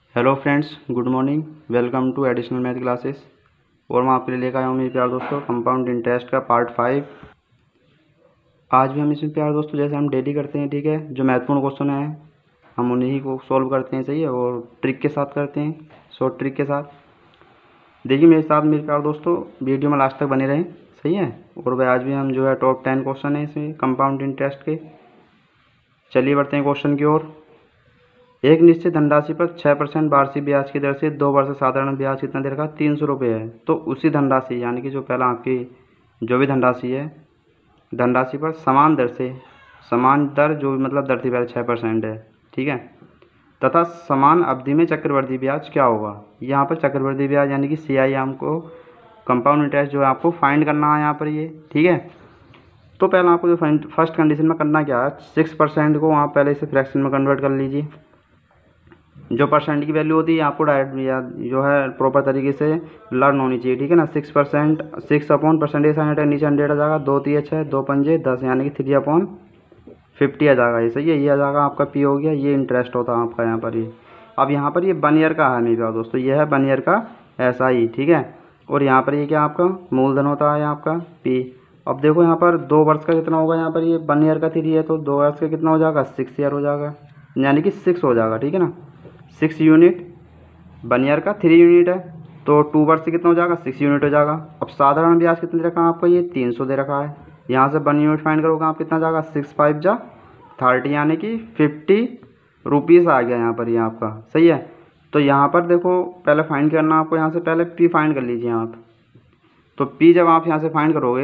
Hello friends, good morning. Welcome to additional math classes. और मैं आपके लिए लेकर आया हूँ मेरे प्यार दोस्तों कंपाउंड इंटरेस्ट का पार्ट 5। आज भी हम इसमें प्यार दोस्तों जैसे हम डेली करते हैं, ठीक है, जो महत्वपूर्ण क्वेश्चन है हम उन्हीं को सॉल्व करते हैं, सही है, और ट्रिक के साथ करते हैं, शॉर्ट ट्रिक के साथ। देखिए मेरे साथ मेरे प्यार दोस्तों वीडियो में लास्ट तक बने रहें, सही है। और भाई आज भी हम जो है टॉप 10 क्वेश्चन है इसमें कंपाउंड इंटरेस्ट के। चलिए बढ़ते हैं क्वेश्चन की ओर। एक निश्चित धनराशि पर 6% वार्षिक ब्याज की दर से 2 वर्ष साधारण ब्याज कितना दे रखा है? 300 रुपये है। तो उसी धनराशि यानी कि जो पहला आपकी जो भी धनराशि है, धनराशि पर समान दर से, समान दर जो भी मतलब दर थी पहले 6% है, ठीक है, तथा समान अवधि में चक्रवृद्धि ब्याज क्या होगा? यहाँ पर चक्रवृद्धि ब्याज यानी कि CI हमको कंपाउंड इंटरेस्ट जो है आपको फाइंड करना है यहाँ पर ये, ठीक है। तो पहले आपको जो फर्स्ट कंडीशन में करना क्या है, 6% को आप पहले इसे फ्रैक्शन में कन्वर्ट कर लीजिए। जो परसेंट की वैल्यू होती है आपको डायरेक्ट जो है प्रॉपर तरीके से लर्न होनी चाहिए, ठीक है ना। 6%, 6/परसेंटेज साइन है, नीचे 100 आ जाएगा, 2 3 6, 2 पंजे 10 यानी कि 3/50 आ जाएगा। ये सही है, ये आ जाएगा आपका P हो गया। ये इंटरेस्ट होता है आपका यहाँ पर ये। अब यहाँ पर ये 1 ईयर का है मेरे प्यारे दोस्तों, ये है 1 ईयर का SI, ठीक है। और यहाँ पर ये क्या आपका मूलधन होता है आपका P। अब देखो यहाँ पर 2 वर्ष का कितना होगा, यहाँ पर ये 1 ईयर का 3 है, तो 2 वर्ष का कितना हो जाएगा, 6 ईयर हो जाएगा, यानी कि 6 हो जाएगा, ठीक है ना। 6 यूनिट, 1 ईयर का 3 यूनिट है, तो 2 वर्ष से कितना हो जाएगा, 6 यूनिट हो जाएगा। अब साधारण ब्याज कितना दे रखा है आपको, ये 300 दे रखा है। यहाँ से 1 यूनिट फाइंड करोगे आप कितना जाएगा, 6 5 जा 30 यानी कि 50 रुपीज़ आ गया यहाँ पर ये आपका, सही है। तो यहाँ पर देखो पहले फाइंड करना आपको, यहाँ से पहले P फाइंड कर लीजिए आप। तो P जब आप यहाँ से फाइंड करोगे,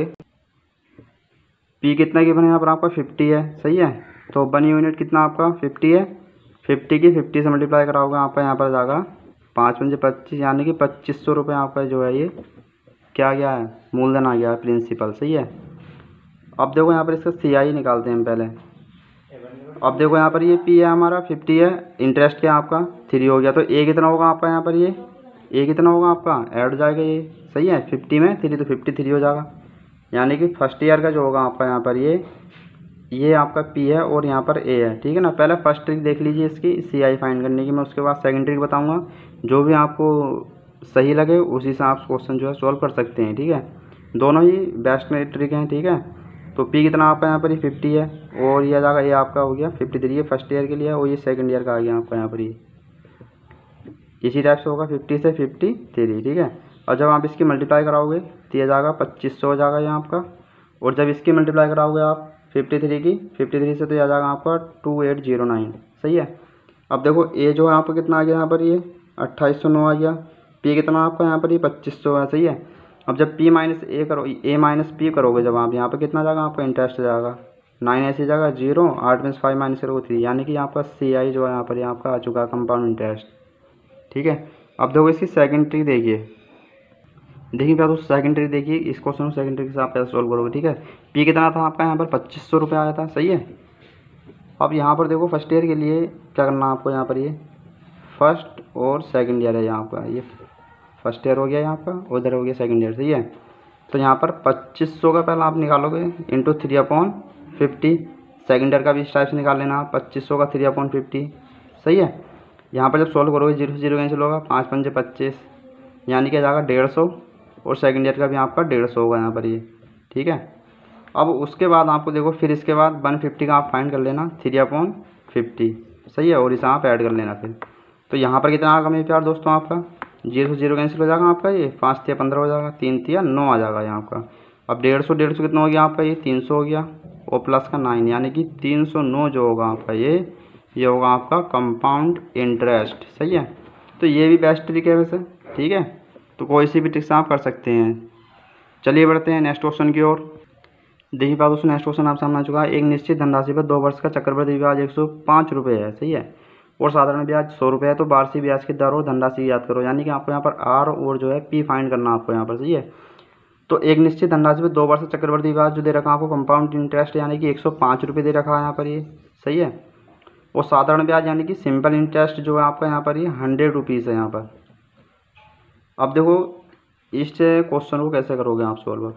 P कितना गिवन है यहाँ पर आपका 50 है, सही है। तो 1 यूनिट कितना आपका 50 है, 50 की 50 से मल्टीप्लाई कराओगे आपका यहाँ पर जाएगा 5 पंजे 25 यानी कि 2500 रुपये आपका जो है ये क्या गया है, मूलधन आ गया है, प्रिंसिपल, सही है। अब देखो यहाँ पर इसका CI निकालते हैं हम पहले। अब देखो यहाँ पर ये P है हमारा 50 है, इंटरेस्ट क्या आपका 3 हो गया, तो A कितना होगा आपका यहाँ पर, ये A कितना होगा आपका ऐड हो जाएगा ये, सही है। 50 में 3 तो 53 हो जाएगा, यानी कि फर्स्ट ईयर का जो होगा आपका यहाँ पर ये आपका P है और यहाँ पर A है, ठीक है ना। पहले फर्स्ट ट्रिक देख लीजिए इसकी CI फाइंड करने की, मैं उसके बाद सेकंड ट्रिक बताऊंगा। जो भी आपको सही लगे उसी से आप क्वेश्चन जो है सॉल्व कर सकते हैं, ठीक है। दोनों ही बेस्ट ट्रिक हैं, ठीक है। तो P कितना आपका यहाँ पर ये 50 है, और ये आ जाएगा ये आपका हो गया 53 है, फर्स्ट ईयर के लिए, और ये सेकेंड ईयर का आ गया आपका यहाँ पर ये इसी टाइप से होगा 50 से 53, ठीक है। और जब आप इसकी मल्टीप्लाई कराओगे तो ये जाएगा 2500 हो जाएगा यहाँ आपका। और जब इसकी मल्टीप्लाई कराओगे आप 53 की, 53 से तो ये आ जाएगा आपका 2809, सही है। अब देखो A जो है आपका कितना आ गया यहाँ पर ये 2809 आ गया। P कितना आपका यहाँ पर ये 2500 है, सही है। अब जब P माइनस A करो, A माइनस P करोगे जब आप यहाँ पर कितना जाएगा आपका इंटरेस्ट जाएगा 9 ऐसी जगह 0, 8 में से 5 माइनस करोगे 3, यानी कि आपका CI जो है यहाँ पर आपका आ चुका है कंपाउंड इंटरेस्ट, ठीक है। अब देखो इसकी सेकंड ट्रिक देखिए क्या दोस्तों, सेकंड ट्रिक देखिए, इस क्वेश्चन को सेकंड ट्रिक से आप कैसे सॉल्व करोगे, ठीक है। P कितना था आपका यहाँ पर 2500 रुपये आया था, सही है। अब यहाँ पर देखो फर्स्ट ईयर के लिए क्या करना आपको, यहाँ पर ये फर्स्ट और सेकंड ईयर है, यहाँ पर ये फर्स्ट ईयर हो गया यहाँ पर, उधर हो गया सेकंड ईयर, सही है। तो यहाँ पर 2500 का पहले आप निकालोगे इंटू 3/50, सेकंड ईयर का भी इस टाइप से निकाल लेना, 2500 का 3/50, सही है। यहाँ पर जब सॉल्व करोगे 0 से 0 कैंसिल होगा, 5 पंजे 25 यानी कि आ जाएगा 150, और सेकंड ईयर का भी आपका 150 होगा यहाँ पर ये, ठीक है। अब उसके बाद आपको देखो फिर इसके बाद 150 का आप फाइंड कर लेना 3/50, सही है, और इसे आप ऐड कर लेना फिर। तो यहाँ पर कितना आएगा मेरे प्यार दोस्तों आपका 0 से 0 कैंसिल हो जाएगा आपका, ये 5 तिया 15 हो जाएगा, 3 तिया 9 आ जाएगा यहाँ आपका। अब 150 कितना हो गया आपका, ये 300 हो गया, और प्लस का 9 यानी कि 309 जो होगा आपका ये होगा आपका कंपाउंड इंटरेस्ट, सही है। तो ये भी बेस्ट ट्रिक है वैसे, ठीक है। तो कोई सी भी ट्रिक से आप कर सकते हैं। चलिए बढ़ते हैं नेक्स्ट क्वेश्चन की ओर। देखिए बात दोस्तों नेक्स्ट क्वेश्चन आप सामने आ चुका है। एक निश्चित धनराशि पर 2 वर्ष का चक्रवृद्धि ब्याज 105 रुपये है, सही है, और साधारण ब्याज 100 रुपये है। तो वार्षिक ब्याज की दर और धनराशि याद करो, यानी कि आपको यहाँ पर R और जो है P फाइंड करना आपको यहाँ पर, सही है। तो एक निश्चित धनराशि पर 2 वर्ष चक्रवृद्धि ब्याज जो दे रखा है आपको कंपाउंड इंटरेस्ट यानी कि 105 रुपये दे रखा है यहाँ पर ये, सही है। और साधारण ब्याज यानी कि सिंपल इंटरेस्ट जो है आपका यहाँ पर ये 100 रुपीज़ है यहाँ पर। अब देखो इस क्वेश्चन को कैसे करोगे आप सॉल्व,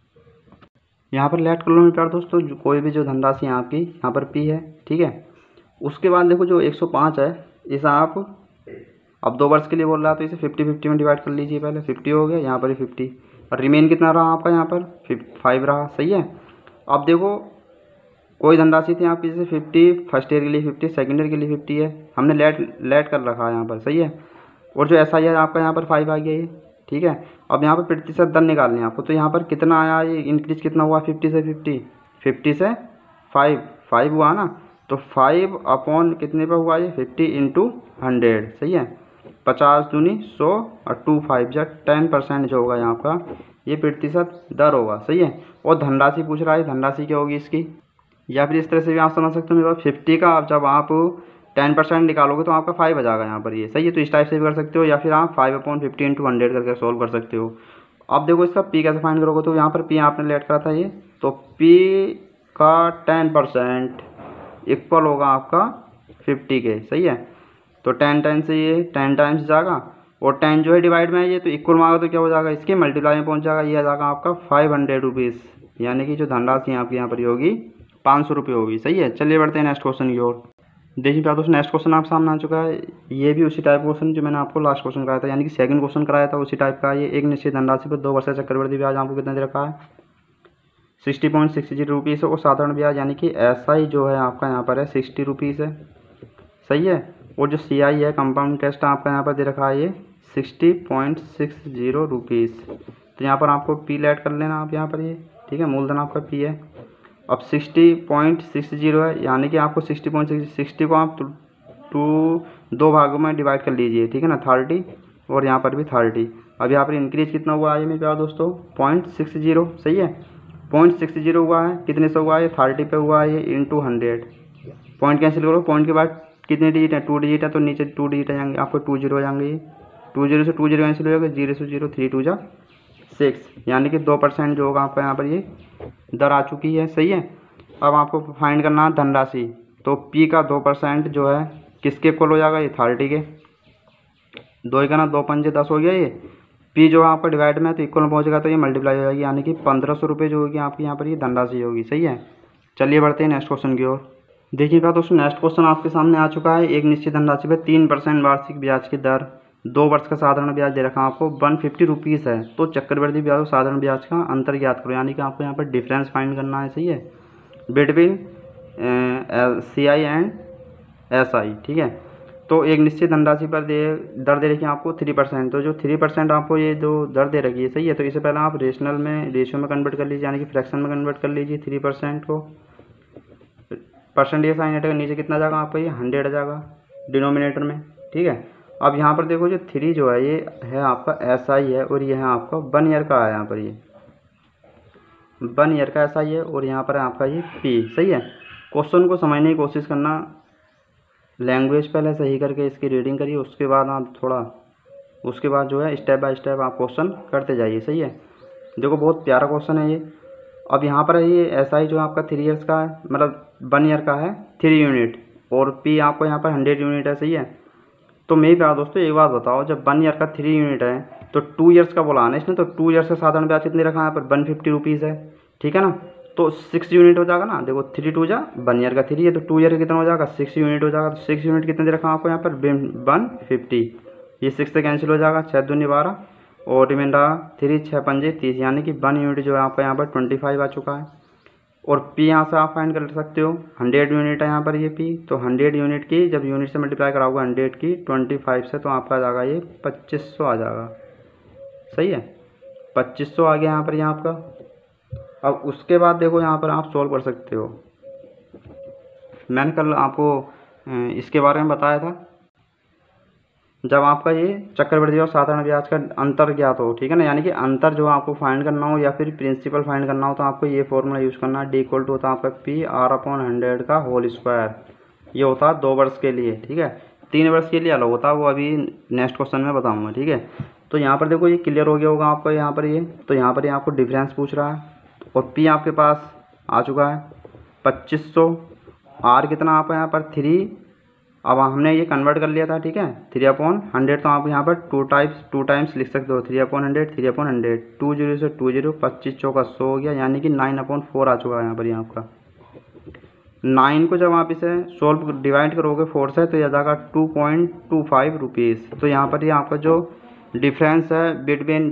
यहाँ पर लेट कर लो मेरे प्यार दोस्तों, कोई भी जो धनराशि है आपकी यहाँ पर P है, ठीक है। उसके बाद देखो जो 105 है इसे आप अब 2 वर्ष के लिए बोल रहा है तो इसे 50-50 में डिवाइड कर लीजिए। पहले 50 हो गया, यहाँ पर भी 50 और रिमेन कितना रहा आपका यहाँ पर 5 रहा। सही है। अब देखो कोई धनराशि थी आपकी जैसे 50 फर्स्ट ईयर के लिए 50, सेकेंड ईयर के लिए 50 है, हमने लेट कर रखा है यहाँ पर। सही है। और जो SI है आपका यहाँ पर 5 आ गया ये। ठीक है। अब यहाँ पर प्रतिशत दर निकालनी है आपको, तो यहाँ पर कितना आया ये इंक्रीज कितना हुआ 50 से 50 से 5 हुआ ना, तो 5 अपॉन कितने पर हुआ ये 50 इंटू 100। सही है। 50 दूनी 100 और 2 5 जा 10% जो होगा यहाँ का ये प्रतिशत दर होगा। सही है। और धनराशि पूछ रहा है, धनराशि क्या होगी इसकी, या फिर इस तरह से भी आप समझ सकते हो मेरे पास 50 का जब आप 10% निकालोगे तो आपका 5 आ जाएगा यहाँ पर ये। सही है। तो इस टाइप से भी कर सकते हो, या फिर आप 5/50 इंटू 100 करके सॉल्व कर सकते हो। अब देखो इसका P कैसे फाइंड करोगे, तो यहाँ पर P आपने लेट करा था ये, तो P का 10% इक्वल होगा आपका 50 के। सही है। तो 10 टाइम्स से ये 10 टाइम्स जाएगा और 10 जो है डिवाइड में है ये, तो इक्वल मांगा तो क्या हो जाएगा इसके मल्टीप्लाई में पहुँच जाएगा, ये आ जाएगा आपका 500 रुपीज़, यानी कि जो धनराशि आपकी यहाँ पर होगी 500 रुपये होगी। सही है। चलिए बढ़ते हैं नेक्स्ट क्वेश्चन की ओर। देखिए क्या दोस्तों नेक्स्ट क्वेश्चन आपके सामने आ चुका है, ये भी उसी टाइप क्वेश्चन जो मैंने आपको लास्ट क्वेश्चन कराया था, यानी कि सेकंड क्वेश्चन कराया था उसी टाइप का। ये एक निश्चित धनराशि पर 2 वर्ष का चक्रवृद्धि ब्याज आपको कितना दे रखा है 60.60 रुपीज़ और साधारण ब्याज यानी कि SI जो है आपका यहाँ पर है 60 रुपीज़ है। सही है। और जो CI है कंपाउंड इंटरेस्ट आपका यहाँ पर दे रखा है ये 60.60 रुपीज़। तो यहाँ पर आपको P लेट कर लेना आप यहाँ पर ये। ठीक है। मूलधन आपका P है। अब 60.60 है, यानी कि आपको 60 को आप दो भागों में डिवाइड कर लीजिए। ठीक है ना, 30 और यहाँ पर भी 30। अब यहाँ पर इंक्रीज कितना हुआ है मेरे प्यारे दोस्तों 0.60। सही है। 0.60 हुआ है, कितने से हुआ है 30 पे हुआ है ये इंटू 100। पॉइंट कैंसिल करो, पॉइंट के बाद कितने डिजिट है 2 डिजिट है, तो नीचे 2 डिजिट आ जाएंगे आपको 20 हो जाएंगे ये। 20 से 20 कैंसिल हो जाएगा, 0 से 0 3 2 जा 6, यानी कि 2% जो होगा आपका यहाँ पर ये दर आ चुकी है। सही है। अब आपको फाइंड करना है धनराशि, तो P का 2% जो है किसके इक्वल हो जाएगा ये 30 के। 2 का ना 2 पंजे 10 हो गया ये। P जो है आपका डिवाइड में है तो इक्वल में पहुँचेगा तो ये मल्टीप्लाई हो जाएगी, यानी कि 1500 रुपये जो होगी आपकी यहाँ पर ये धनराशि होगी। सही है। चलिए बढ़ते हैं नेक्स्ट क्वेश्चन की ओर। देखिएगा दोस्तों नेक्स्ट क्वेश्चन आपके सामने आ चुका है, एक निश्चित धनराशि पर 3% वार्षिक ब्याज की दर, 2 वर्ष का साधारण ब्याज दे रखा है आपको 150 रुपीज़ है, तो चक्रवृद्धि ब्याज और साधारण ब्याज का अंतर ज्ञात करो, यानी कि आपको यहाँ पर डिफरेंस फाइंड करना है। सही है। Between CI and SI। ठीक है। तो एक निश्चित धनराशि पर दर दे रखी है आपको 3%, तो जो 3% आपको ये जो दर दे रखी है। सही है। तो इसे पहले आप रेशनल में रेशियो में कन्वर्ट कर लीजिए, यानी कि फ्रैक्शन में कन्वर्ट कर लीजिए 3% को। परसेंटेज साइन हटेगा, नीचे कितना जाएगा आपका ये 100 आ जाएगा डिनोमिनेटर में। ठीक है। अब यहाँ पर देखो जो 3 जो है ये है आपका SI है और ये है आपका 1 ईयर का है, यहाँ पर ये 1 ईयर का SI है और यहाँ पर है आपका ये P। सही है। क्वेश्चन को समझने की कोशिश करना, लैंग्वेज पहले सही करके इसकी रीडिंग करिए, उसके बाद आप उसके बाद जो है स्टेप बाय स्टेप आप क्वेश्चन करते जाइए। सही है। देखो बहुत प्यारा क्वेश्चन है ये। अब यहाँ पर है ये SI जो आपका 3 ईयर्स का है, मतलब 1 ईयर का है 3 यूनिट, और P आपको यहाँ पर 100 यूनिट है। सही है। तो मेरे प्यारे दोस्तों एक बात बताओ, जब 1 ईयर का 3 यूनिट है तो 2 ईयर्स का बोला ना इसने, तो 2 ईयर्स का साधारण ब्याज कितने रखा है यहाँ पर 150 रुपीज़ है। ठीक है ना। तो 6 यूनिट हो जाएगा ना, देखो 3 2 जा 1 ईयर का 3 है, तो 2 ईयर का कितना हो जाएगा 6 यूनिट हो जाएगा। तो 6 यूनिट कितने दे रखा है आपको यहाँ पर 150, ये 6 से कैंसिल हो जाएगा, 6 दूनी 12 और रिमाइंडर 3 6 पंजे 30, यानी कि 1 यूनिट जो है आपका यहाँ पर 25 आ चुका है। और P यहाँ से आप फाइंड कर सकते हो, 100 यूनिट है यहाँ पर ये P, तो 100 यूनिट की जब यूनिट से मल्टीप्लाई कराओगे 100 की 25 से, तो आपका आ जाएगा ये 2500 आ जाएगा। सही है। 2500 आ गया यहाँ पर ये आपका। अब उसके बाद देखो यहाँ पर आप सॉल्व कर सकते हो, मैंने कल आपको इसके बारे में बताया था, जब आपका ये चक्रवृद्धि और साधारण ब्याज का अंतर ज्ञात हो। ठीक है ना, यानी कि अंतर जो आपको फाइंड करना हो या फिर प्रिंसिपल फाइंड करना हो, तो आपको ये फॉर्मूला यूज़ करना है। D = होता है आपका PR/100 का होल स्क्वायर। ये होता है 2 वर्ष के लिए। ठीक है। 3 वर्ष के लिए अलग होता है, वो अभी नेक्स्ट क्वेश्चन में बताऊँगा। ठीक है। तो यहाँ पर देखो ये क्लियर हो गया होगा आपको यहाँ पर ये, तो यहाँ पर ये आपको डिफरेंस पूछ रहा है और P आपके पास आ चुका है 2500, R कितना आपका यहाँ पर 3, अब हमने ये कन्वर्ट कर लिया था। ठीक है। 3/100, तो आप यहाँ पर 2 टाइम्स लिख सकते हो, 3/100 3/100, 20 से 20 25 चौका 100 हो गया, यानी कि 9/4 आ चुका है यहाँ पर ये आपका 9 को जब आप इसे सोल्व डिवाइड करोगे 4 से तो यह जाएगा 2.25 रुपीज़। तो यहाँ पर ये आपका जो डिफरेंस है between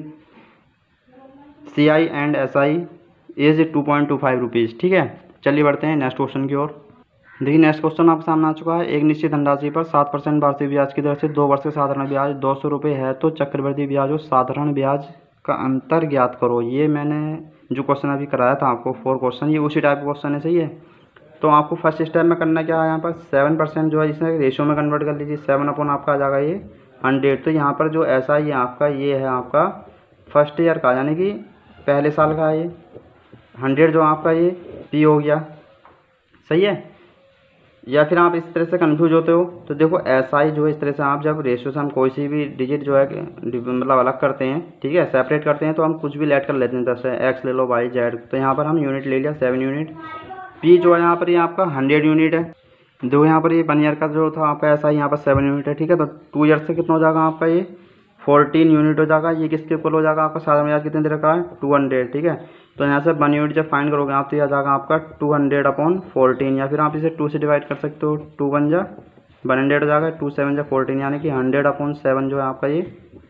CI and SI is 2.25 rupees. ठीक है, चलिए बढ़ते हैं नेक्स्ट क्वेश्चन की ओर। देखिए नेक्स्ट क्वेश्चन आपके सामने आ चुका है। एक निश्चित धनराशि पर 7% वार्षिक ब्याज की दर से 2 वर्ष के साधारण ब्याज 200 रुपये है तो चक्रवृद्धि ब्याज और साधारण ब्याज का अंतर ज्ञात करो। ये मैंने जो क्वेश्चन अभी कराया था आपको 4 क्वेश्चन, ये उसी टाइप का क्वेश्चन है। सही है, तो आपको फर्स्ट स्टेप में करना क्या है, यहाँ पर 7% जो है इसे रेशियो में कन्वर्ट कर लीजिए। 7 अपॉन आपका आ जाएगा ये 100। तो यहाँ पर जो ऐसा ही आपका ये है आपका फर्स्ट ईयर का, यानी कि पहले साल का ये 100 जो आपका ये P हो गया। सही है, या फिर आप इस तरह से कंफ्यूज होते हो तो देखो SI जो है इस तरह से आप जब रेशियो से हम कोई सी भी डिजिट जो है मतलब अलग करते हैं, ठीक है, सेपरेट करते हैं, तो हम कुछ भी लेट कर लेते हैं। जैसे X ले लो, Y Z, तो यहाँ पर हम यूनिट ले लिया 7 यूनिट। P जो है यहाँ पर ये आपका 100 यूनिट है। देखो यहाँ पर ये 1 ईयर का जो था आपका SI यहाँ पर 7 यूनिट है। ठीक है, तो 2 ईयर से कितना हो जाएगा आपका ये 14 यूनिट हो जाएगा। ये किसके इक्वल हो जाएगा आपका, साधारण ब्याज कितने दे रखा है 200। ठीक है, तो यहाँ से 1 यूनिट जब फाइंड करोगे आप तो यह आ जाएगा आपका 200 अपॉन 14, या फिर आप इसे 2 से डिवाइड कर सकते हो। 2 1 जा 100 हो जाएगा, 2 7 जा 14, यानी कि 100 अपॉन 7 जो है आपका ये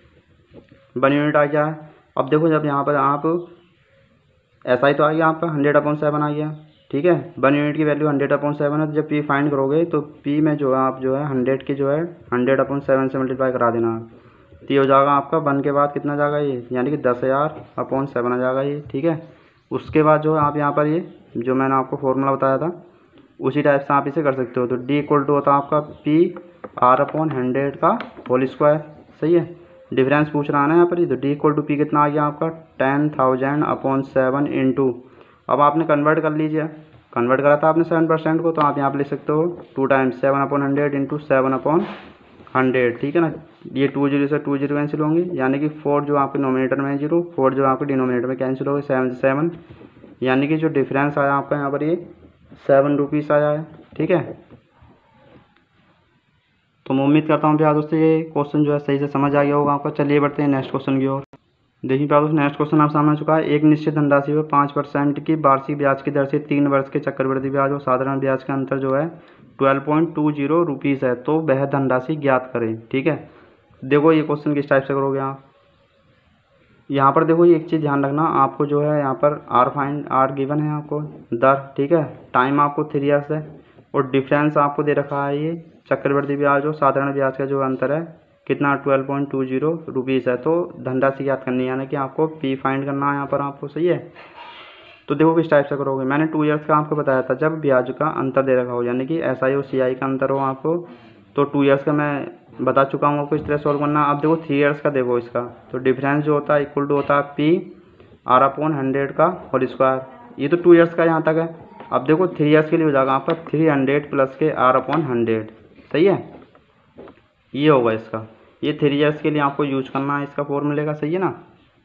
1 यूनिट आ गया है। अब देखो जब यहाँ पर आप SI तो आ गया आपका 100 अपॉन 7 आ गया। ठीक है, 1 यूनिट की वैल्यू 100 अपॉन 7 है। तो जब P फाइंड करोगे तो P में जो है आप जो है 100 के जो है 100 अपॉन 7 से मल्टीप्लाई करा देना। तो ये हो जाएगा आपका 1 के बाद कितना जाएगा ये, यानी कि 10,000 अपॉन 7 आ जाएगा ये। ठीक है, उसके बाद जो है आप यहाँ पर ये जो मैंने आपको फॉर्मूला बताया था उसी टाइप से आप इसे कर सकते हो। तो D इक्वल टू होता है आपका P R अपॉन 100 का होल स्क्वायर। सही है, डिफरेंस पूछ रहा है ना यहाँ पर ही, तो D इक्वल टू P कितना आ गया आपका 10,000 अपॉन 7 इंटू, अब आपने कन्वर्ट कर लीजिए, कन्वर्ट करा था आपने 7% को, तो आप यहाँ पर लिख सकते हो 2 टाइम्स 7 अपॉन 100 इंटू 7 अपॉन 100। ठीक है ना, ये 2 0 से 2 0 कैंसिल होंगे, यानी कि 4 जो आपके नोमिनेटर में है 0, 4 जो आपके डिनोमिनेटर में कैंसिल हो गए, 7 से 7, यानी कि जो डिफरेंस आया आपका यहाँ पर ये 7 रुपीज़ आया है। ठीक है, तो मैं उम्मीद करता हूँ प्यार दोस्तों ये क्वेश्चन जो है सही से समझ आ गया होगा आपको। चलिए बढ़ते हैं नेक्स्ट क्वेश्चन की ओर। देखिए प्यार दोस्तों नेक्स्ट क्वेश्चन आप सामने आ चुका है। एक निश्चित धनराशि पर 5% की वार्षिक ब्याज की दर से 3 वर्ष के चक्रवृद्धि ब्याज और साधारण ब्याज का अंतर जो है 12.20 रुपीज़ है तो वह धनराशि ज्ञात करें। ठीक है, देखो ये क्वेश्चन किस टाइप से करोगे आप, यहाँ पर देखो ये एक चीज़ ध्यान रखना आपको, जो है यहाँ पर R गिवन है आपको दर। ठीक है, टाइम आपको 3 ईयर्स है और डिफरेंस आपको दे रखा है ये चक्रवृद्धि ब्याज और साधारण ब्याज का जो अंतर है कितना 12.20 रुपीज़ है। तो धनराशि ज्ञात करनी है, यानी कि आपको P फाइंड करना है यहाँ पर आपको। सही है, तो देखो किस टाइप से करोगे, मैंने 2 ईयर्स का आपको बताया था जब ब्याज का अंतर दे रखा हो, यानी कि SI और CI का अंतर हो आपको, तो 2 ईयर्स का मैं बता चुका हूँ आपको इस तरह सॉल्व करना। अब देखो 3 ईयर्स का देखो इसका, तो डिफरेंस जो होता है इक्वल टू होता है P R अपॉन 100 का होल स्क्वायर। ये तो 2 ईयर्स का यहाँ तक है। अब देखो 3 ईयर्स के लिए हो जाएगा आपका 300 प्लस के R अपॉन 100। सही है, ये होगा इसका, ये 3 ईयर्स के लिए आपको यूज करना है इसका फॉर्मूले का। सही है ना,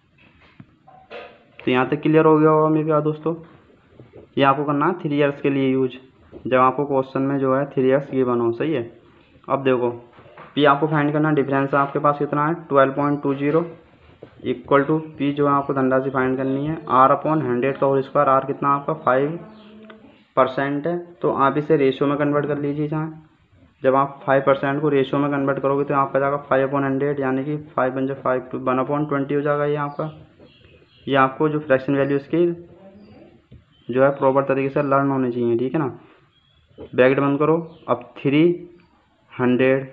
तो यहाँ तक क्लियर हो गया होगा मेरे प्यारे दोस्तों। ये आपको करना है 3 ईयर्स के लिए यूज, जब आपको क्वेश्चन में जो है 3 ईयर्स गिवन हो। सही है, अब देखो P आपको फाइंड करना है, डिफरेंस आपके पास कितना है 12.20 इक्वल टू P जो है आपको धनराशि फाइंड करनी है R अपॉन 100 का होल स्क्वायर। R कितना आपका 5% है, तो आप इसे रेशियो में कन्वर्ट कर लीजिए। जहाँ जब आप 5% को रेशियो में कन्वर्ट करोगे तो आपका जाएगा 5 अपॉन 100, यानी कि 5 बन जाए 5 1 अपॉन 20 हो जाएगा ये आपका। ये आपको जो फ्रैक्शन वैल्यू इसकी जो है प्रॉपर तरीके से लर्न होनी चाहिए। ठीक है ना, ब्रैकेट बंद करो। अब 300,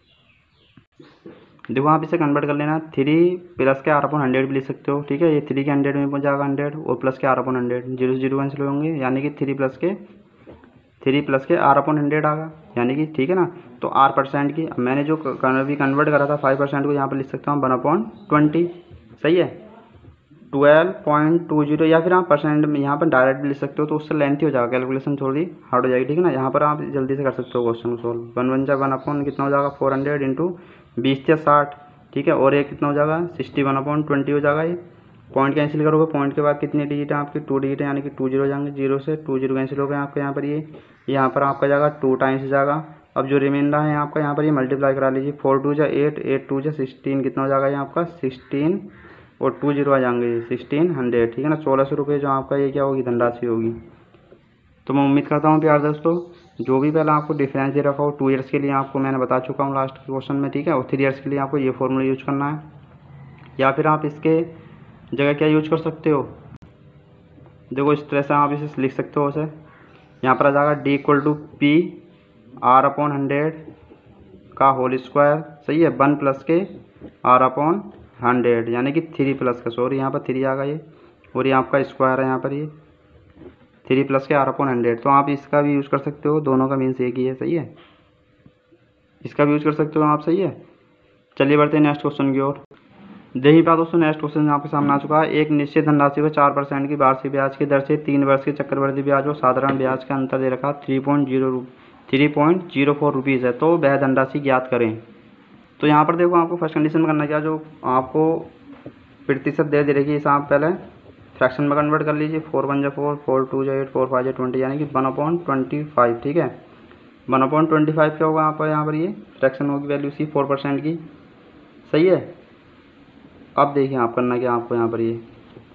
देखो आप इसे कन्वर्ट कर लेना, 3 प्लस के R अपॉन 100 भी लिख सकते हो। ठीक है, ये 3 के 100 में पहुंच जाएगा 100 और प्लस के R अपॉन 100, 0 0 कैंसिल होंगे, यानी कि 3 प्लस के R अपॉन 100 आ गया, यानी कि ठीक है ना। तो R% की मैंने जो भी कन्वर्ट करा था 5% को यहाँ पर लिख सकता हूँ 1 अपॉन 20। सही है, 12.20, या फिर आप परसेंट में यहाँ पर डायरेक्ट भी लिख सकते हो, तो उससे लेंथी हो जाएगा, कैलकुलेशन थोड़ी हार्ड हो जाएगी। ठीक है ना, यहाँ पर आप जल्दी से कर सकते हो क्वेश्चन को सॉल्व। 1 1 जा 1 अपॉन कितना हो जाएगा 400 इंटू 20 से 60। ठीक है, और ये कितना हो जाएगा 61 अपॉन 20 हो जाएगा। ये पॉइंट कैंसिल करोगे, पॉइंट के बाद कितनी डिजिट है आपकी 2 डिजिट है, यानी कि 2 0 हो जाएंगे, 0 से 2 0 कैंसिल हो गए आपके यहाँ पर। ये यहाँ पर आपका जाएगा 2 टाइम्स जाएगा। अब जो रिमाइंडर है आपका यहाँ पर ये मल्टीप्लाई करा लीजिए, 4 2 जा 8, 8 2 जा 16, कितना हो जाएगा ये आपका 16 और 2 0 आ जाएंगे 1600। ठीक है ना, 1600 रुपये जो आपका ये क्या होगी धनराशि होगी। तो मैं उम्मीद करता हूँ प्यार दोस्तों, जो भी पहले आपको डिफरेंस दे रखा हो 2 ईयर्स के लिए आपको मैंने बता चुका हूँ लास्ट क्वेश्चन में, ठीक है। और 3 ईयर्स के लिए आपको ये फॉर्मूला यूज करना है, या फिर आप इसके जगह क्या यूज कर सकते हो, देखो इस तरह से आप इसे लिख सकते हो। उसे यहाँ पर आ जाएगा D equal to P R upon 100 का होल स्क्वायर, सही है, 1 प्लस के आर अपॉन 100, यानी कि 3 प्लस का, सॉरी यहाँ पर 3 आ गया ये, और ये आपका स्क्वायर है यहाँ पर, ये 3 प्लस के आर अपॉन 100। तो आप इसका भी यूज़ कर सकते हो, दोनों का मीन्स एक ही है, सही है, इसका भी यूज़ कर सकते हो आप, सही है। चलिए बढ़ते हैं नेक्स्ट क्वेश्चन की ओर। देखिए पा दोस्तों, नेक्स्ट क्वेश्चन आपके सामने आ चुका है। एक निश्चित धनराशि पर 4% की वार्षिक ब्याज की दर से 3 वर्ष के चक्रवृद्धि ब्याज और साधारण ब्याज का अंतर दे रखा 3.04 रुपीज़ है, तो वह धनराशि ज्ञात करें। तो यहाँ पर देखो आपको फर्स्ट कंडीशन में करना क्या, जो आपको प्रतिशत दे रखी है, इसे आप पहले फ्रैक्शन में कन्वर्ट कर लीजिए। 4 1 जा 4, 4 2 जा 8, 4 5 जा 20, यानी कि 1/25, ठीक है। 1/25 क्या होगा यहाँ पर ये फ्रैक्शन होगी वैल्यू सी 4% की, सही है। अब देखिए आप करना क्या आपको यहाँ पर ये,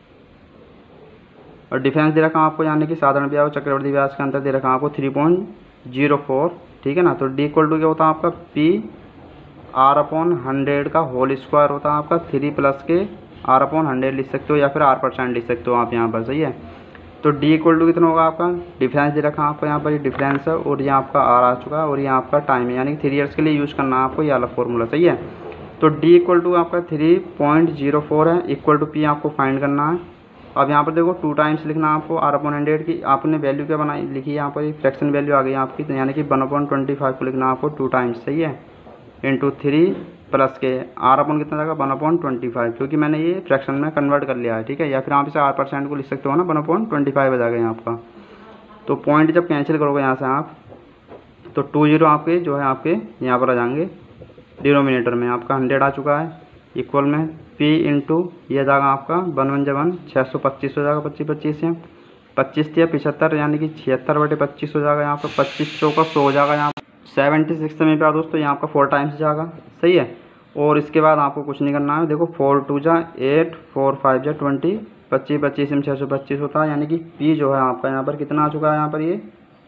और डिफरेंस दे रखा आपको, यानी कि साधारण ब्याज और चक्रवृद्धि ब्याज का अंतर दे रखा आपको 3.04, ठीक है ना। तो डी इक्वल टू क्या होता है आपका पी आर अपॉन 100 का होल स्क्वायर होता है आपका 3 प्लस के आर अपॉन 100 लिख सकते हो, या फिर R% लिख सकते हो आप यहाँ पर, सही है। तो डी इक्वल टू कितना होगा आपका, डिफरेंस दे रखा आपको यहाँ पर, ये डिफरेंस है, और ये आपका आर आ चुका है, और ये आपका टाइम है, यानी कि 3 ईयर्स के लिए यूज़ करना है आपको ये वाला फॉर्मूला, सही है। तो डी इक्वल टू आपका 3.04 है, इक्वल टू पी आपको फाइंड करना है। अब यहाँ पर देखो 2 टाइम्स लिखना है आपको आर अपॉन 100 की, आपने वैल्यू क्या बनाई लिखी है यहाँ पर, फ्रैक्शन वैल्यू आ गई आपकी, यानी कि 1/25 को लिखना है आपको 2 टाइम्स, सही है, इंटू 3 प्लस के आर अपॉन कितना जाएगा 1/25, क्योंकि मैंने ये फ्रैक्शन में कन्वर्ट कर लिया है, ठीक है। या फिर आप इसे R% को लिख सकते हो ना, 1/25 आ जाएगा यहाँ आपका। तो पॉइंट जब कैंसिल करोगे यहाँ से आप, तो 20 आपके जो है आपके यहाँ पर आ जाएंगे डिनोमिनेटर में, आपका 100 आ चुका है, इक्वल में P इंटू ये जाएगा आपका 1 1 जा 1, 625 हो जाएगा, 25 25 से 25 या 75, यानी कि 76/25 हो जाएगा यहाँ पर, 25 का 100 हो जाएगा यहाँ 76 में प्यार दोस्तों, यहाँ आपका 4 टाइम्स जाएगा, सही है। और इसके बाद आपको कुछ नहीं करना है, देखो 4 2 जा 8, 4 5 जा 20, 25 25 में 625 होता है, यानी कि P जो है आपका यहाँ पर कितना आ चुका है यहाँ पर, ये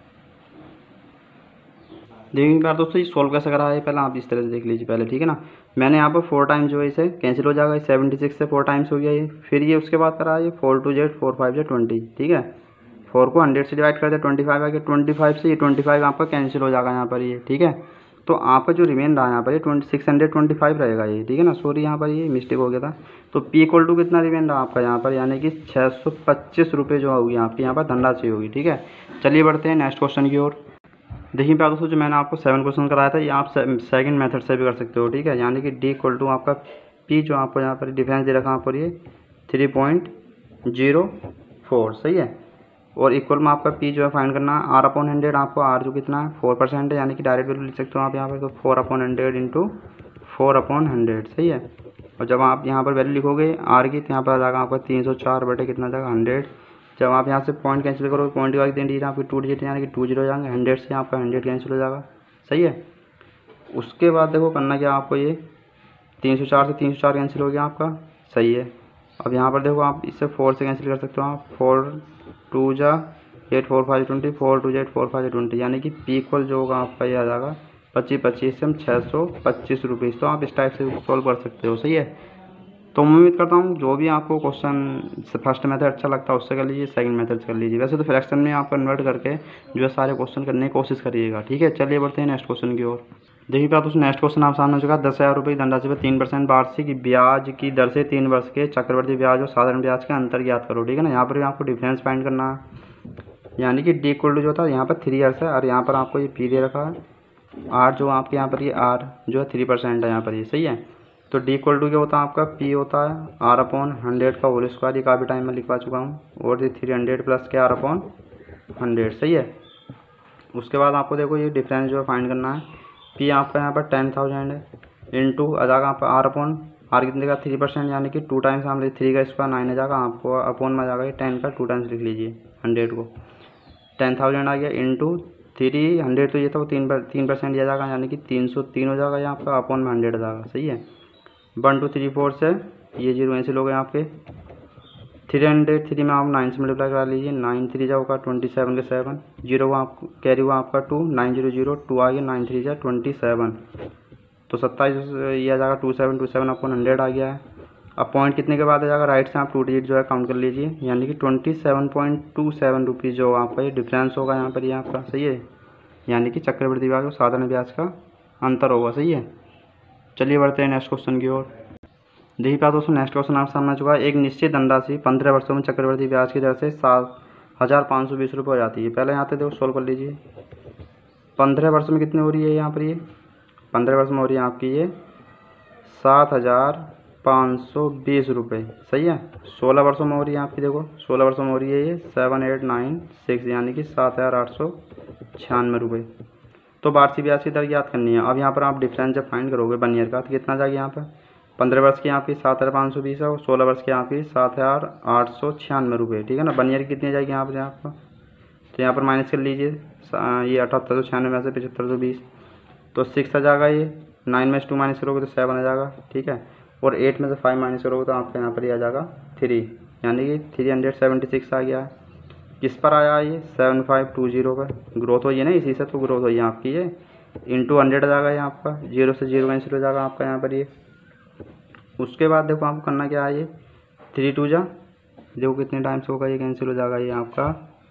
देखिए प्यार दोस्तों, ये सॉल्व कैसे करा है पहले आप इस तरह से देख लीजिए पहले, ठीक है ना। मैंने यहाँ पर 4 टाइम्स जो है इसे कैंसिल हो जाएगा, 76 से 4 टाइम्स हो गया ये, फिर ये उसके बाद करा है ये 4 2 जा 8, 4 5 जा 20, ठीक है। 4 को 100 से डिवाइड कर दे 25 आ गया, 25 से ये 25 आपका कैंसिल हो जाएगा यहाँ पर ये, ठीक है। तो आपका जो रिमेन रहा यहाँ पर ये 625 रहेगा ये, ठीक है ना, सॉरी यहाँ पर ये मिस्टेक हो गया था। तो P इक्वल टू कितना रिमेन रहा आपका यहाँ पर, यानी कि 625 रुपये जो होगी आपकी यहाँ पर धनराशि होगी, ठीक है। चलिए बढ़ते हैं नेक्स्ट क्वेश्चन की ओर। देखिए प्यार दोस्तों, जो मैंने आपको 7 क्वेश्चन कराया था, ये आप सेकंड मेथड से भी कर सकते हो, ठीक है। यानी कि डी इक्वल टू आपका P जो आपको यहाँ पर डिफरेंस दे रखा है पर ये 3.04, सही है। और इक्वल में आपका P जो है फाइंड करना है, R/100 आपको R जो कितना है 4% है, यानी कि डायरेक्ट वैल्यू लिख सकते हो आप यहाँ पर, तो 4/100 इंटू 4/100, सही है। और जब आप यहाँ पर वैल्यू लिखोगे R की, तो यहाँ पर आ जाएगा आपका 304 बटे कितना जाएगा 100। जब आप यहाँ से पॉइंट कैंसिल करोगे, पॉइंट के बाद डिजिट आपकी 2 डिजिट यानी कि 20 हो जाएंगे, 100 से आपका 100 कैंसिल हो जाएगा, सही है। उसके बाद देखो करना क्या आपको, ये 304 से 304 कैंसिल हो गया आपका, सही है। अब यहाँ पर देखो आप इससे 4 से कैंसिल कर सकते हो आप, 4 2 जा 8, 4 5 20, 4 2 जा 8, 4 5 20, यानी कि P इक्वल जो होगा आपका ये आ जाएगा 25 25 से हम 625 रुपीज़। तो आप इस टाइप से सॉल्व कर सकते हो, सही है। तो मैं उम्मीद करता हूँ जो भी आपको क्वेश्चन फर्स्ट मेथड अच्छा लगता है उससे कर लीजिए, सेकंड मेथड से कर लीजिए। वैसे तो फ्रैक्शन में आप कन्वर्ट करके जो है सारे क्वेश्चन करने की कोशिश करिएगा, ठीक है। चलिए बढ़ते हैं नेक्स्ट क्वेश्चन की ओर। देखिए बात उस नेक्स्ट क्वेश्चन आप सामने हो चुका है। 10,000 रुपये की धनराशि पर 3% वार्षिक ब्याज की दर से 3 वर्ष के चक्रवृद्धि ब्याज और साधारण ब्याज का अंतर ज्ञात करो, ठीक है ना। यहाँ पर भी आपको डिफरेंस फाइंड करना है, यानी कि डी इक्वल टू जो था यहाँ पर 3 ईयर्स है, और यहाँ पर आपको ये P दे रखा है, R जो आपके यहाँ पर ये R जो है 3% है यहाँ पर ये, सही है। तो डी इक्वल टू क्या होता है आपका, P होता है R/100 का होल स्क्वायर, ये काफ़ी टाइम में लिखवा चुका हूँ, और ये 300 प्लस के R/100, सही है। उसके बाद आपको देखो ये डिफरेंस जो है फाइंड करना है। P आपका यहाँ पर 10,000 है, इंटू आ जाएगा आपका R कितने का 3%, यानी कि 2 टाइम्स हम 3 का स्क्वायर 9 आ जाएगा, आपको अपॉन में आ जाएगा 10 का 2 टाइम्स लिख लीजिए 100 को, 10,000 आ गया, इंटू 300 तो ये था वो 3% दिया जाएगा, यानी कि 303 हो जाएगा, ये आपका अपॉन में 100 आ जाएगा, सही है। 1 2 3 4 से ये 0 कैंसिल हो गए आपके, 303 में आप 9 से मल्टीप्लाई करा लीजिए। 9 3 जा होगा 27 के 7, जीरो आप कैरी हुआ आपका 2, 9 0 0 2 आ गया, 9 3 जा 27, तो 27 ये आ जाएगा 2727 अपन 100 आ गया है। अब पॉइंट कितने के बाद आ जाएगा, राइट से आप 2 डिजिट जो है काउंट कर लीजिए, यानी कि 27.27 रुपीज़ जो आपका ये डिफरेंस होगा यहाँ पर, ये आपका सही है, यानी कि चक्रवृद्धि ब्याज और साधारण ब्याज का अंतर होगा, सही है। चलिए बढ़ते हैं नेक्स्ट क्वेश्चन की ओर। देखिए प्यारे दोस्तों, नेक्स्ट क्वेश्चन आपके सामने आ चुका है। एक निश्चित धनराशि 15 वर्षों में चक्रवृद्धि ब्याज की दर से 7,520 रुपये हो जाती है। पहले यहाँ पे देखो सोल्व कर लीजिए। 15 वर्ष में कितनी हो रही है यहाँ पर, ये 15 वर्ष में हो रही है आपकी ये 7,520 रुपये, सही है। 16 वर्षों में हो रही है आपकी, देखो 16 वर्षों में हो रही है ये 7896, यानी कि 7,896 रुपये। तो वार्षिक ब्याज की दर याद करनी है। अब यहाँ पर आप डिफरेंस जब फाइंड करोगे 1 ईयर का, तो कितना जाएगा यहाँ पर, 15 वर्ष की आपकी 7,520 है और 16 वर्ष की आपकी 7,896 रुपये, ठीक है ना। 1 ईयर की कितनी जाएगी यहाँ पर आपका, तो यहाँ पर माइनस कर लीजिए, ये 7,896 में से 7,520, तो 6 आ जाएगा। ये 9 में से 2 माइनस करोगे तो 7 आ जाएगा, ठीक है। और 8 में से 5 माइनस करोगे तो आपका यहाँ पर ये आ जाएगा 3, यानी कि 376 आ गया है। किस पर आया ये 7520 पर, ग्रोथ हुई है ना, इसी से तो ग्रोथ हुई है आपकी ये, इंटू 100 आ जाएगा ये आपका, 0 से 0 कैंसिल हो जाएगा आपका यहाँ पर ये। उसके बाद देखो आपको करना क्या है, ये 3 2 जा, देखो कितने टाइम्स होगा ये कैंसिल हो जाएगा ये आपका,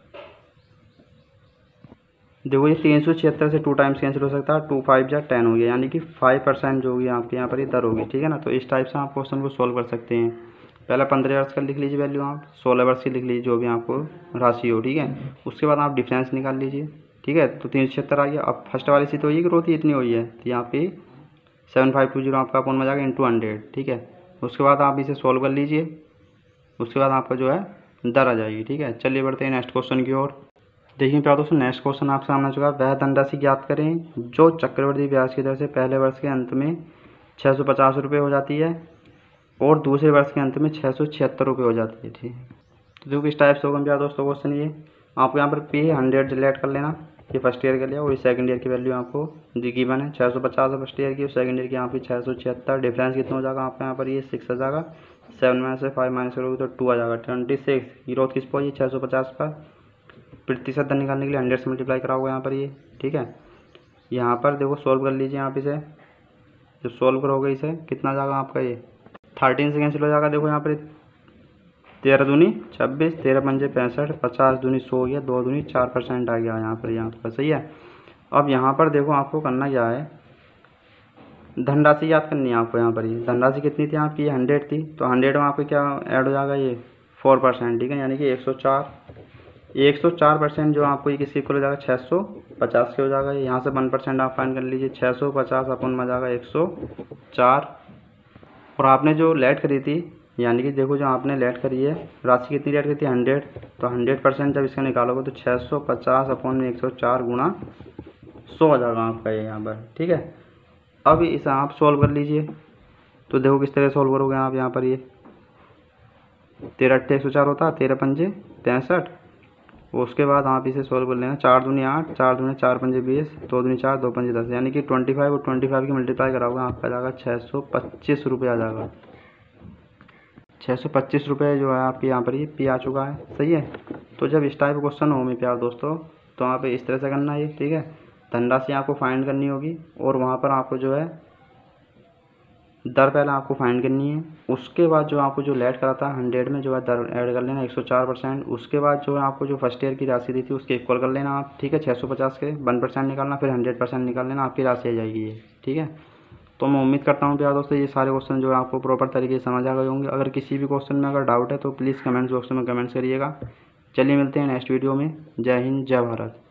देखो ये 376 से 2 टाइम्स कैंसिल हो सकता है, 2 5 जा 10 हो गया, यानी कि 5% जो होगी आपके यहाँ पर ये दर होगी, ठीक है ना। तो इस टाइप से आप क्वेश्चन को सोल्व कर सकते हैं। पहला 15 वर्ष का लिख लीजिए वैल्यू, आप 16 वर्ष की लिख लीजिए जो भी आपको राशि हो, ठीक है। उसके बाद आप डिफरेंस निकाल लीजिए, ठीक है। तो 376 आ गया। अब फर्स्ट वाली सी तो ये ग्रोथ ही इतनी हुई है, तो यहाँ पे 7520 आपका अपन में जाएगा इंटू 100, ठीक है। उसके बाद आप इसे सोल्व कर लीजिए, उसके बाद आपका जो है दर आ जाएगी, ठीक है। चलिए बढ़ते हैं नेक्स्ट क्वेश्चन की ओर। देखिए प्यारे दोस्तों, नेक्स्ट क्वेश्चन आपके सामने आ चुका है। वह धनराशि ज्ञात करें जो चक्रवृद्धि ब्याज की दर से पहले वर्ष के अंत में 650 रुपये हो जाती है और दूसरे वर्ष के अंत में 676 रुपये हो जाती है, ठीक है। तो देखो किस टाइप से होगा प्यारे दोस्तों क्वेश्चन ये, आपको यहाँ पर पे 100 डिलीट कर लेना, ये फर्स्ट ईयर के लिए, और ये सेकंड ईयर की वैल्यू आपको गिवन है 650 फर्स्ट ईयर की और सेकंड ईयर की यहाँ पे 676। डिफरेंस कितना हो जाएगा आपका यहाँ पर, ये 6 आ जाएगा। 7 में से 5 माइनस करोगे तो 2 आ जाएगा, 26। ग्रोथ किस पर, ये 650 पर। प्रतिशत दर निकालने के लिए 100 से मल्टीप्लाई कराओगे यहाँ पर ये, ठीक है। यहाँ पर देखो सोल्व कर लीजिए आप इसे, जब सोल्व करोगे इसे कितना जाएगा आपका ये 13 से कैंसिल हो जाएगा। देखो यहाँ पर 13 दूनी 26, 13 पंजे 65, 50 दूनी 100 हो गया, 2 दूनी 4% आ गया यहाँ पर, सही है। अब यहाँ पर देखो आपको करना क्या है, धनराशि याद करनी है आपको। यहाँ पर ये धनराशि कितनी थी आपकी, 100 थी, तो 100 में आपको क्या ऐड हो जाएगा ये 4%, ठीक है, यानी कि 104% जो आपको ये किसके इक्वल हो जाएगा 650 के हो जाएगा। यहाँ से 1% आप फाइन कर लीजिए, 650 अपन में जाएगा 104। और आपने जो लेट करी थी, यानी कि देखो जो आपने लेट करी है राशि कितनी लेट करी थी 100, तो 100% जब इसका निकालोगे तो 650 अपन 104 गुणा 100 आ जाएगा आपका ये यहाँ पर, ठीक है। अब इसे आप सोल्व कर लीजिए, तो देखो किस तरह सोल्व करोगे आप यहाँ पर, ये 13 8 104 होता है, 13 पंजे 65। उसके बाद आप इसे सोल्व कर लेना, 4 दूनी 8, 4 दूनी 4 पंजे 20, 2 दूनी 4, 2 पंजे 10, यानी कि 25 और 25 की मल्टीप्लाई कराओगे आपका जाएगा 625 रुपये आ जाएगा। 625 रुपये जो है आपके यहाँ पर ये पी आ चुका है, सही है। तो जब इस टाइप क्वेश्चन हो मेरे प्यार दोस्तों, तो वहाँ पे इस तरह से करना है, ठीक है। धनराशि आपको फाइंड करनी होगी और वहाँ पर आपको जो है दर पहले आपको फाइंड करनी है। उसके बाद जो आपको जो लेट करा था 100 में जो है दर ऐड कर लेना 104%। उसके बाद जो है आपको जो फर्स्ट ईयर की राशि दी थी उसके इक्वल कर लेना आप, ठीक है। 650 के 1% निकालना, फिर 100% निकाल लेना, आपकी राशि आ जाएगी ये, ठीक है। तो मैं उम्मीद करता हूँ प्यार दोस्तों ये सारे क्वेश्चन जो है आपको प्रॉपर तरीके से समझ आ गए होंगे। अगर किसी भी क्वेश्चन में अगर डाउट है तो प्लीज़ कमेंट्स बॉक्स में कमेंट्स करिएगा। चलिए मिलते हैं नेक्स्ट वीडियो में। जय हिंद, जय भारत।